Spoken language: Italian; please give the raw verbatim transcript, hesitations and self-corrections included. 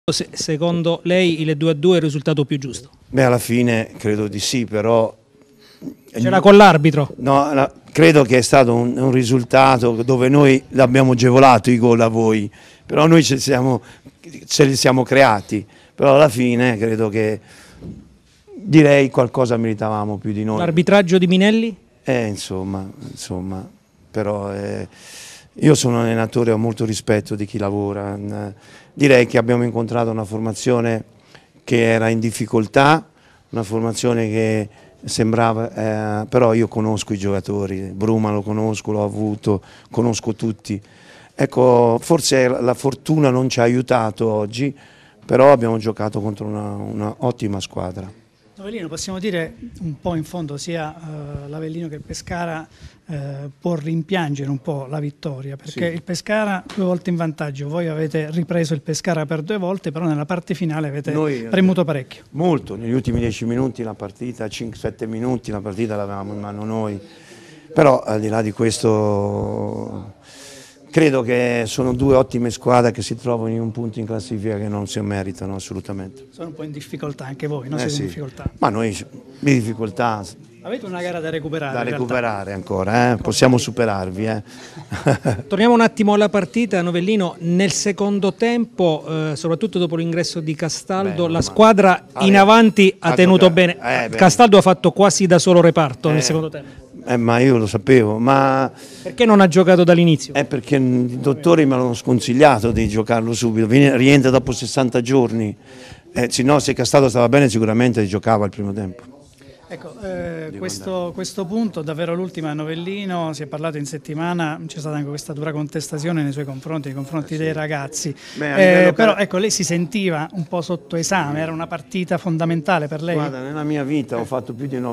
Se, secondo lei il due a due è il risultato più giusto? Beh, alla fine credo di sì, però... C'era con l'arbitro? No, no, credo che è stato un, un risultato dove noi l'abbiamo agevolato i gol a voi, però noi ce li, siamo, ce li siamo creati, però alla fine credo che direi qualcosa meritavamo più di noi. L'arbitraggio di Minelli? Eh, insomma, insomma, però eh, io sono un allenatore, ho molto rispetto di chi lavora, eh, direi che abbiamo incontrato una formazione che era in difficoltà, una formazione che sembrava, eh, però io conosco i giocatori, Bruma lo conosco, l'ho avuto, conosco tutti. Ecco, forse la fortuna non ci ha aiutato oggi, però abbiamo giocato contro una, una ottima squadra. Avellino, possiamo dire un po' in fondo sia uh, l'Avellino che il Pescara uh, può rimpiangere un po' la vittoria, perché sì. Il Pescara due volte in vantaggio, voi avete ripreso il Pescara per due volte, però nella parte finale avete Noi, premuto parecchio. Molto, negli ultimi dieci minuti la partita, cinque sette minuti la partita l'avevamo in mano noi, però al di là di questo credo che sono due ottime squadre che si trovano in un punto in classifica che non si meritano assolutamente. Sono un po' in difficoltà anche voi, non eh siete sì. in difficoltà? Ma noi di difficoltà... Avete una gara da recuperare. Da recuperare ancora, eh? Possiamo superarvi. Eh? Torniamo un attimo alla partita, Novellino. Nel secondo tempo, eh, soprattutto dopo l'ingresso di Castaldo, beh, la squadra in aveva, avanti ha tenuto bene. Eh, Castaldo ha fatto quasi da solo reparto eh, nel secondo tempo. Eh, ma io lo sapevo, ma... Perché non ha giocato dall'inizio? È perché i dottori mi hanno sconsigliato di giocarlo subito, rientra dopo sessanta giorni, eh, se no se Castaldo stava bene sicuramente giocava il primo tempo. Ecco, eh, questo, questo punto, davvero l'ultima a Novellino, si è parlato in settimana, c'è stata anche questa dura contestazione nei suoi confronti, nei confronti eh sì. dei ragazzi, Beh, eh, però ecco, lei si sentiva un po' sotto esame, era una partita fondamentale per lei? Guarda, nella mia vita ho fatto più di